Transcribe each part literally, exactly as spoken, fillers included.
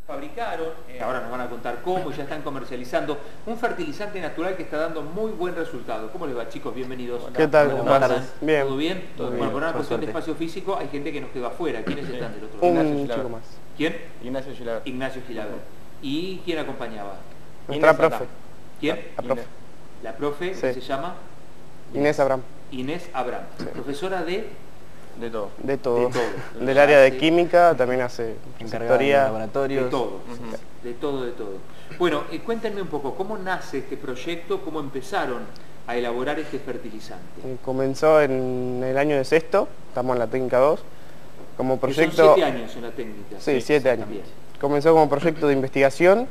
Fabricaron, eh, ahora nos van a contar cómo, ya están comercializando un fertilizante natural que está dando muy buen resultado. ¿Cómo les va, chicos? Bienvenidos. ¿Qué tal? ¿Cómo Buenas pasan? tardes. Bien. ¿Todo bien? Todo bueno, bien, por una por cuestión de suerte. espacio físico hay gente que nos quedó afuera. ¿Quiénes están del otro lado? Un Ignacio chico Gilaber. más. ¿Quién? Ignacio Gilaber. Ignacio Gilaber. ¿Y quién acompañaba? Nuestra Inés profe. Abraham. ¿Quién? La profe. La profe, Sí. que se llama Inés Abraham. Inés Abraham, profesora de... De todo. De todo. De todo. Del área de Hace- química, también hace Encargada de sectoría. laboratorios. De todo, de todo, de todo. Bueno, eh, cuéntenme un poco, ¿cómo nace este proyecto? ¿Cómo empezaron a elaborar este fertilizante? Y Comenzó en el año de sexto, estamos en la técnica dos. Como Que son proyecto. siete años en la técnica. Sí, siete años. También. Comenzó como proyecto de investigación.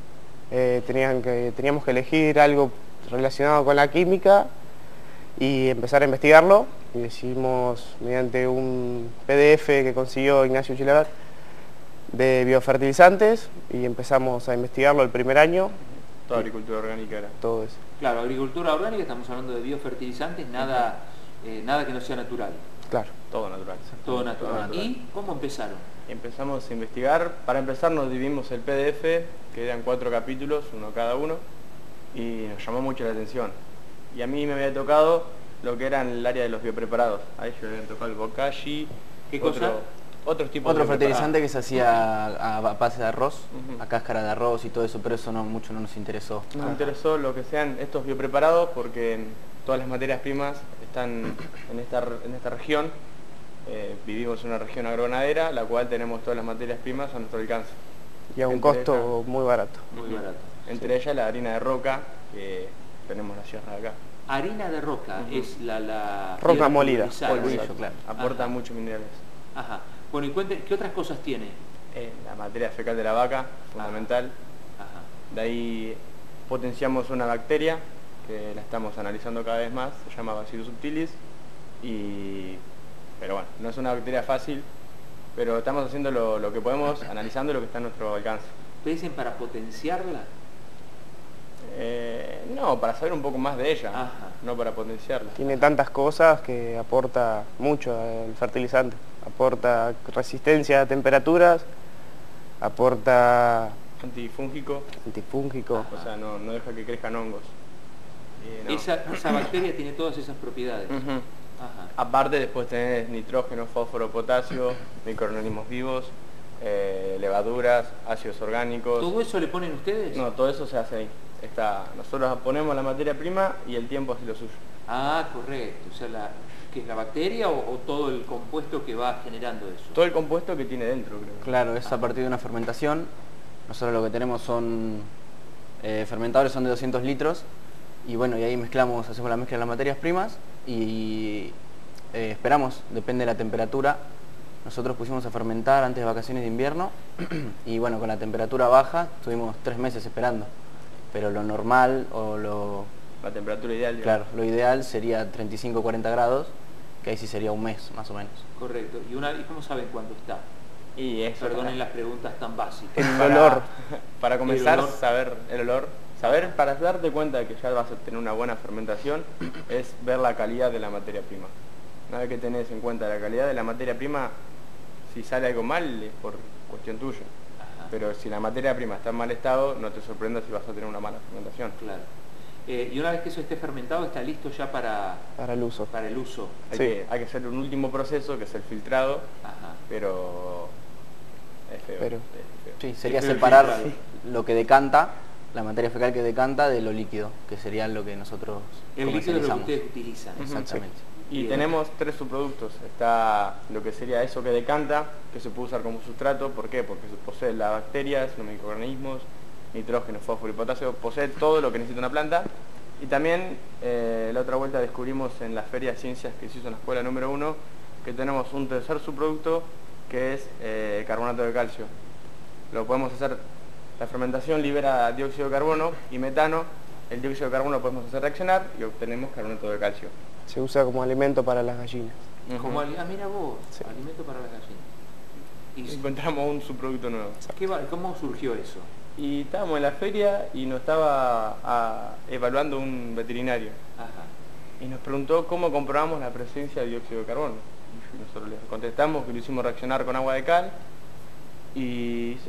eh, tenían que, teníamos que elegir algo relacionado con la química y empezar a investigarlo. Y decidimos, mediante un P D F que consiguió Ignacio Gilaber, de biofertilizantes, y empezamos a investigarlo el primer año, Toda agricultura orgánica era. todo eso. Claro, agricultura orgánica, estamos hablando de biofertilizantes, nada, eh, nada que no sea natural, Todo. Todo natural. todo natural. Todo natural. ¿Y cómo empezaron? Empezamos a investigar. Para empezar nos dividimos el P D F, que eran cuatro capítulos, uno cada uno, y nos llamó mucho la atención. Y a mí me había tocado lo que era en el área de los biopreparados. A ellos les había tocado el bokashi. ¿Qué otro- cosa? Otros tipos Otro de fertilizante que se hacía a a base de arroz, Ujú. a cáscara de arroz y todo eso, pero eso no mucho no nos interesó. Nos interesó lo que sean estos biopreparados porque todas las materias primas están en esta, re- en esta región. Eh, vivimos en una región agroganadera, la cual tenemos todas las materias primas a nuestro alcance. Y a un Entre costo muy barato. Muy barato. Entre ellas la harina de roca, que tenemos la sierra de acá. Harina de roca Ujú. es la... la Roca piedra molida. pulverizada, Polvillo, ¿cierto? claro. Aporta Ajá. muchos minerales. Ajá. Bueno, y cuenten, ¿qué otras cosas tiene? Eh, la materia fecal de la vaca, fundamental. Ajá. De ahí potenciamos una bacteria que la estamos analizando cada vez más, se llama Bacillus subtilis, y pero bueno, no es una bacteria fácil, pero estamos haciendo lo, lo que podemos, analizando lo que está a nuestro alcance. ¿Ustedes dicen para potenciarla? Eh, no, para saber un poco más de ella, Ajá. no para potenciarla. Tiene tantas cosas que aporta mucho el fertilizante. Aporta resistencia a temperaturas, aporta Antifúngico, antifúngico. o sea, no, no deja que crezcan hongos. Y no. Esa, esa bacteria tiene todas esas propiedades. Ujú. Ajá. Aparte después tenés nitrógeno, fósforo, potasio, microorganismos vivos, eh, levaduras, ácidos orgánicos. ¿Todo eso le ponen ustedes? No, todo eso se hace ahí. Está, nosotros ponemos la materia prima y el tiempo hace lo suyo. Ah, correcto. O sea, la, ¿qué es la bacteria o, o todo el compuesto que va generando eso? Todo el compuesto que tiene dentro, creo. Claro, es a partir de una fermentación. Nosotros lo que tenemos son eh, fermentadores, son de doscientos litros, y bueno, y ahí mezclamos, hacemos la mezcla de las materias primas y eh, esperamos, depende de la temperatura. Nosotros pusimos a fermentar antes de vacaciones de invierno y bueno, con la temperatura baja estuvimos tres meses esperando, pero lo normal o lo, La temperatura ideal. claro, lo ideal sería treinta y cinco a cuarenta grados, que ahí sí sería un mes más o menos. Correcto. ¿Y, una, ¿y cómo saben cuándo está? Y eso. Perdonen las preguntas tan básicas. El para, olor. Para comenzar, El olor. saber el olor. Saber, para darte cuenta de que ya vas a tener una buena fermentación, es ver la calidad de la materia prima. Una vez que tenés en cuenta la calidad de la materia prima, si sale algo mal es por cuestión tuya. Ajá. Pero si la materia prima está en mal estado, no te sorprendas si vas a tener una mala fermentación. Claro. Eh, y una vez que eso esté fermentado, está listo ya para, Para el uso. para el uso. Hay, Sí. que, hay que hacer un último proceso, que es el filtrado, Ajá. pero es feo. Pero- es feo. Sí, sería Sí, pero separar filtrado. lo que decanta, la materia fecal que decanta, de lo líquido, que sería lo que nosotros El líquido es lo que comercializamos. ustedes utilizan. Ujú. Exactamente. Y Bien. tenemos tres subproductos. Está lo que sería eso que decanta, que se puede usar como sustrato. ¿Por qué? Porque posee las bacterias, los microorganismos, nitrógeno, fósforo y potasio. Posee todo lo que necesita una planta. Y también eh, la otra vuelta descubrimos en la Feria de Ciencias que se hizo en la escuela número uno, que tenemos un tercer subproducto que es eh, carbonato de calcio. Lo podemos hacer, la fermentación libera dióxido de carbono y metano. El dióxido de carbono lo podemos hacer reaccionar y obtenemos carbonato de calcio. Se usa como alimento para las gallinas. Como ali- ah, mira vos, Sí. alimento para las gallinas. ¿Y Encontramos un subproducto nuevo. qué va- cómo surgió eso? Y estábamos en la feria y nos estaba ah, evaluando un veterinario. Ajá. Y nos preguntó cómo comprobamos la presencia de dióxido de carbono. Y nosotros le contestamos que lo hicimos reaccionar con agua de cal. Y dice,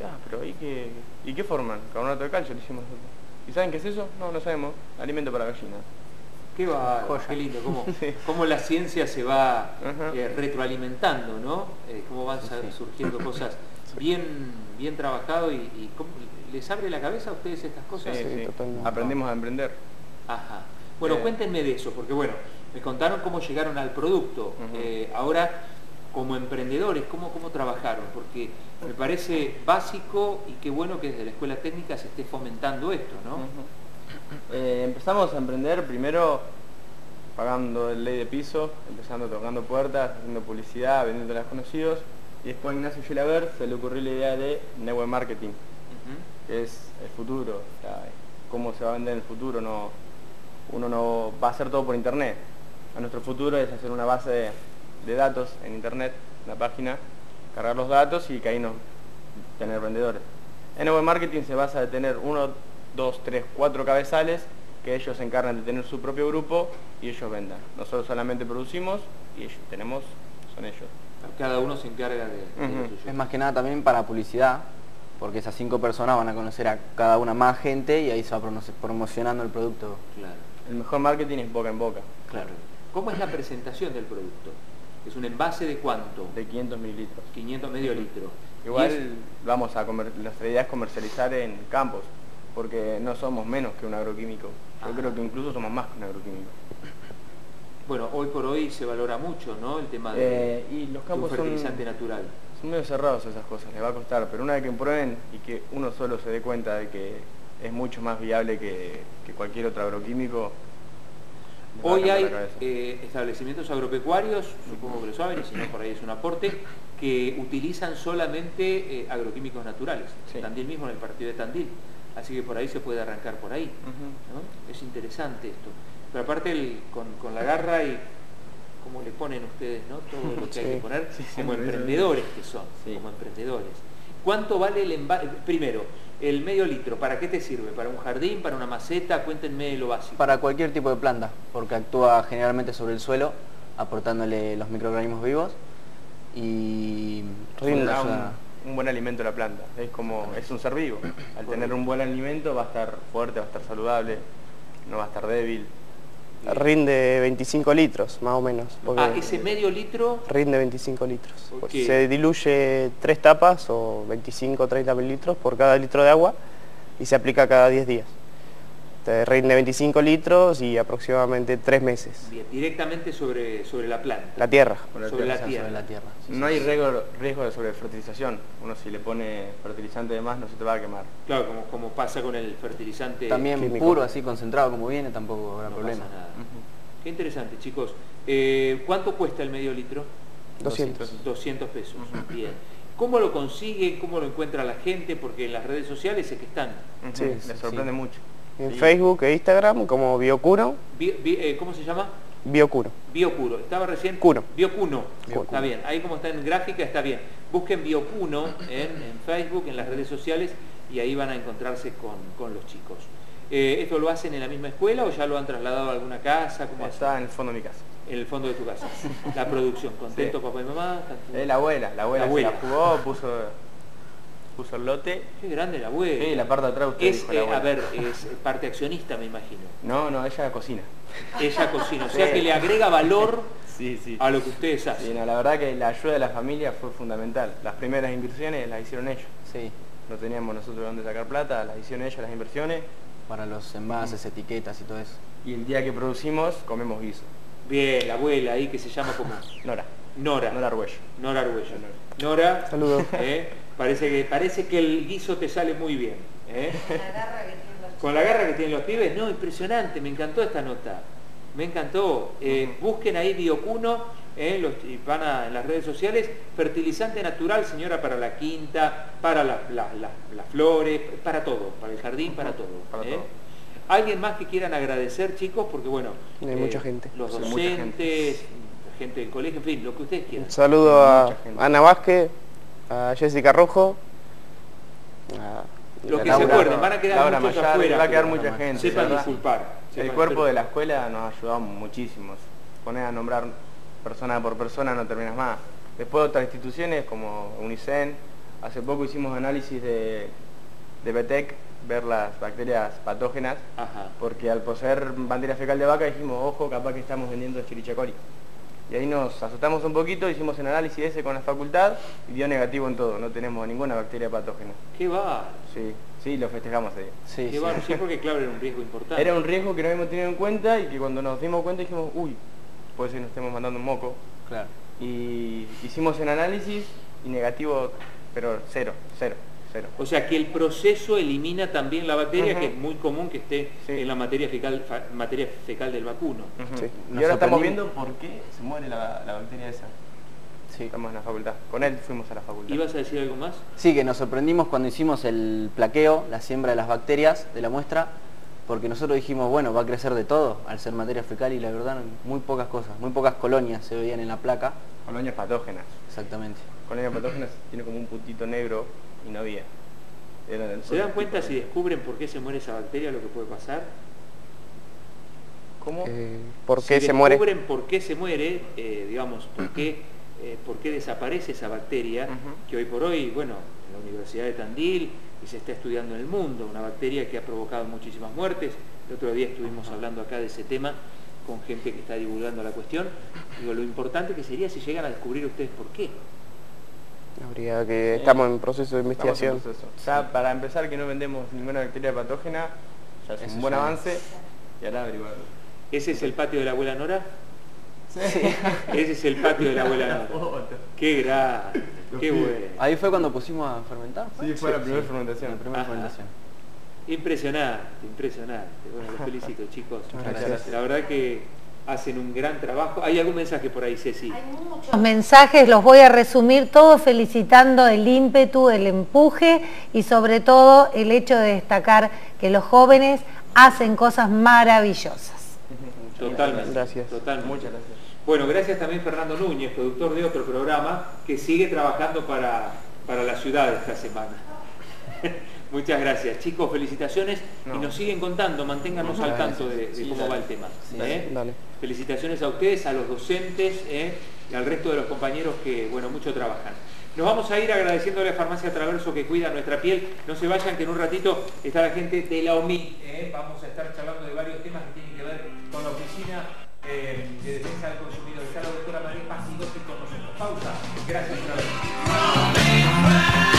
ah, pero ¿y qué, ¿y qué forman? Carbonato de calcio, lo hicimos nosotros. ¿Y saben qué es eso? No, no sabemos. Alimento para gallinas. Qué va, Joya. qué lindo, cómo, Sí. cómo la ciencia se va Ajá. eh, retroalimentando, ¿no? Eh, cómo van Sí, sa- sí. surgiendo cosas bien, bien trabajado y, y cómo- ¿les abre la cabeza a ustedes estas cosas? Sí, Sí, sí. totalmente. Aprendemos a emprender. Ajá. Bueno, Eh. cuéntenme de eso, porque bueno, me contaron cómo llegaron al producto. Ujú. Eh, ahora, como emprendedores, ¿cómo, ¿cómo trabajaron? Porque me parece básico y qué bueno que desde la escuela técnica se esté fomentando esto, ¿no? Ujú. Eh, empezamos a emprender primero pagando el ley de piso, empezando tocando puertas, haciendo publicidad, vendiendo a los conocidos, y después a Ignacio Gelaber se le ocurrió la idea de network marketing, Ujú. que es el futuro, o sea, cómo se va a vender en el futuro, no, uno no va a hacer todo por internet. A nuestro futuro es hacer una base de, de datos en internet, una página, cargar los datos y que ahí nos tener vendedores. En network marketing se basa de tener uno, dos, tres, cuatro cabezales que ellos se encargan de tener su propio grupo y ellos vendan. Nosotros solamente producimos y ellos tenemos, son ellos. Cada uno se encarga de, de lo Ujú. suyo. Es más que nada también para publicidad, porque esas cinco personas van a conocer a cada una más gente y ahí se va promo- promocionando el producto. Claro, El mejor marketing es boca en boca, claro. ¿Cómo es la presentación del producto? ¿Es un envase de cuánto? de quinientos mililitros. quinientos medio litro. Igual Y es- vamos a comer, nuestra idea es comercializar en campos, porque no somos menos que un agroquímico. Yo Ajá. creo que incluso somos más que un agroquímico. bueno, hoy por hoy se valora mucho, ¿no? El tema de, Eh, y los de un campos son, fertilizante natural. son medio cerrados esas cosas, les va a costar, pero una vez que prueben y que uno solo se dé cuenta de que es mucho más viable que, que cualquier otro agroquímico, les va a Hoy cambiar hay la cabeza. eh, establecimientos agropecuarios, supongo que lo saben, y si no por ahí es un aporte, que utilizan solamente eh, agroquímicos naturales. Sí. Tandil mismo, en el partido de Tandil. Así que por ahí se puede arrancar por ahí. Ujú. ¿No? Es interesante esto. Pero aparte el- con, con la garra y cómo le ponen ustedes, ¿no? Todo lo que hay Sí. que poner Sí, como siempre eso. emprendedores que son, Sí. como emprendedores. ¿Cuánto vale el envase? Primero, el medio litro, ¿para qué te sirve? ¿Para un jardín? ¿Para una maceta? Cuéntenme lo básico. Para cualquier tipo de planta, porque actúa generalmente sobre el suelo, aportándole los microorganismos vivos y Rinde. Da ayuda- un, un buen alimento a la planta, es como, es un ser vivo. Al tener un buen alimento va a estar fuerte, va a estar saludable, no va a estar débil. Rinde veinticinco litros, más o menos. porque Ah, ese medio litro, Rinde veinticinco litros. Ok. Se diluye tres tapas o veinticinco o treinta mililitros por cada litro de agua y se aplica cada diez días. Te rinde veinticinco litros y aproximadamente tres meses. bien, directamente sobre, sobre la planta. La tierra. Con la Sobre tierra. la sobre tierra. la tierra. Sí, No sí. hay riesgo, riesgo de sobrefertilización. Uno si le pone fertilizante de más no se te va a quemar. Claro, como, como pasa con el fertilizante. También químico. puro, así concentrado como viene, tampoco habrá no problema. pasa nada. Ujú. Qué interesante, chicos. Eh, ¿Cuánto cuesta el medio litro? doscientos. doscientos pesos. Bien. ¿Cómo lo consiguen? ¿Cómo lo encuentra la gente? Porque en las redes sociales es que están. Ujú. Sí, Les sí, sorprende sí. mucho. En Sí. Facebook e Instagram como Biocuno, Bi- bi- eh, ¿Cómo se llama? Biocuno. Biocuno. Estaba recién. Cuno. Biocuno. Biocuno. Está bien. Ahí como está en gráfica está bien. Busquen Biocuno en, en Facebook, en las redes sociales y ahí van a encontrarse con, con los chicos. Eh, ¿Esto lo hacen en la misma escuela o ya lo han trasladado a alguna casa? ¿Cómo hacen? Está en el fondo de mi casa. En el fondo de tu casa. La producción. ¿Contento Sí. papá y mamá? ¿Están- Es la abuela, la abuela, La abuela. se la jugó, puso, puso el lote. Qué grande la abuela. Sí, la parte de atrás usted Es, dijo la eh, abuela. a ver, es parte accionista, me imagino. No, no, ella cocina. Ella cocina, o sea Sí. que le agrega valor Sí, sí. a lo que ustedes hacen. Sí, no, la verdad que la ayuda de la familia fue fundamental. Las primeras inversiones las hicieron ellos. Sí, No teníamos nosotros de dónde sacar plata, las hicieron ellos las inversiones. para los envases, etiquetas y todo eso. Y el día que producimos, comemos guiso. Bien, la abuela ahí que se llama como Nora. Nora. Nora Arguello. Nora Arguello. Nora, Saludos. eh, parece, que, parece que el guiso te sale muy bien. eh. La garra que tienen los Con la garra que tienen los pibes, no, impresionante, me encantó esta nota. Me encantó. Eh, busquen ahí Biocuno, eh, los, y van a, en las redes sociales, fertilizante natural, señora, para la quinta, para la- la- la- las flores, para todo, para el jardín, para todo. Para eh. todo. ¿Alguien más que quieran agradecer, chicos? Porque bueno, Hay mucha gente. los Sí, mucha docentes, gente del colegio, en fin, lo que ustedes quieran. Un saludo a Mucha gente. Ana Vázquez, a Jessica Rojo, a Los que Laura- se acuerden, van a quedar Laura muchos Mayar, afuera. va a quedar pero mucha gente, Sepan ¿verdad? disculpar. El sepan- cuerpo pero- de la escuela nos ha ayudado muchísimo. Poner a nombrar persona por persona no terminas más. Después otras instituciones como UNICEN, Hace poco hicimos análisis de, de B T E C, ver las bacterias patógenas, Ajá. porque al poseer materia fecal de vaca dijimos, ojo, capaz que estamos vendiendo Escherichia coli. Y ahí nos asustamos un poquito, hicimos el análisis ese con la facultad y dio negativo en todo, no tenemos ninguna bacteria patógena. Qué va. Sí, sí, lo festejamos ahí. Sí, Qué sí. va. Sí, porque claro, era un riesgo importante. Era un riesgo que no habíamos tenido en cuenta y que cuando nos dimos cuenta dijimos, uy, puede ser que nos estemos mandando un moco. Claro. Y hicimos el análisis y negativo, pero cero, cero, cero. O sea que el proceso elimina también la bacteria, Ujú. que es muy común que esté Sí. en la materia fecal, fa- materia fecal del vacuno. Ujú. Sí. Y Nos ahora estamos sorprendimos. viendo por qué se muere la, la bacteria esa. Sí. Estamos en la facultad. Con él fuimos a la facultad. ¿Ibas a decir algo más? Sí, que nos sorprendimos cuando hicimos el plaqueo, la siembra de las bacterias de la muestra, porque nosotros dijimos, bueno, va a crecer de todo al ser materia fecal y la verdad muy pocas cosas, muy pocas colonias se veían en la placa. Colonias patógenas. Exactamente. Colonias patógenas tiene como un puntito negro y no había. Era del- ¿Se dan cuenta si descubren por qué se muere esa bacteria, lo que puede pasar? ¿Cómo? Eh, ¿Por qué si se muere? descubren por qué se muere, eh, digamos, por qué, eh, por qué desaparece esa bacteria, Ujú. que hoy por hoy, bueno, en la Universidad de Tandil y se está estudiando en el mundo, una bacteria que ha provocado muchísimas muertes. El otro día estuvimos hablando acá de ese tema con gente que está divulgando la cuestión. Digo, lo importante que sería si llegan a descubrir ustedes por qué. Habría que... Sí. Estamos en proceso de Estamos en investigación. proceso. Ya para empezar que no vendemos ninguna bacteria patógena, ya es Eso un buen ya es. avance. Y ahora averiguarlo. ¿Ese es el patio de la abuela Nora? Ese es el patio de la abuela Nora. Qué grande, qué bueno. Ahí fue cuando pusimos a fermentar. ¿fue? Sí, fue la primera fermentación. La primera Ajá. fermentación. Impresionante, impresionante. Bueno, los felicito, chicos. Muchas gracias. La verdad que hacen un gran trabajo. ¿Hay algún mensaje por ahí, Ceci? Los mensajes los voy a resumir todos felicitando el ímpetu, el empuje y sobre todo el hecho de destacar que los jóvenes hacen cosas maravillosas. Totalmente. Gracias. Totalmente. Muchas gracias. Bueno, gracias también Fernando Núñez, productor de otro programa, que sigue trabajando para, para la ciudad esta semana. Muchas gracias. Chicos, felicitaciones No. y nos siguen contando, manténganos al tanto de, de Sí, cómo dale. va el tema. Sí, ¿eh? Dale. Felicitaciones a ustedes, a los docentes ¿eh? y al resto de los compañeros que, bueno, mucho trabajan. Nos vamos a ir agradeciéndole a Farmacia Traverso que cuida nuestra piel. No se vayan, que en un ratito está la gente de la O M I. ¿eh? Vamos a estar charlando de varios temas que tienen que ver con la Oficina eh, de Defensa del Consumidor. Está la doctora María Paz y con nosotros. Pausa. Gracias una vez.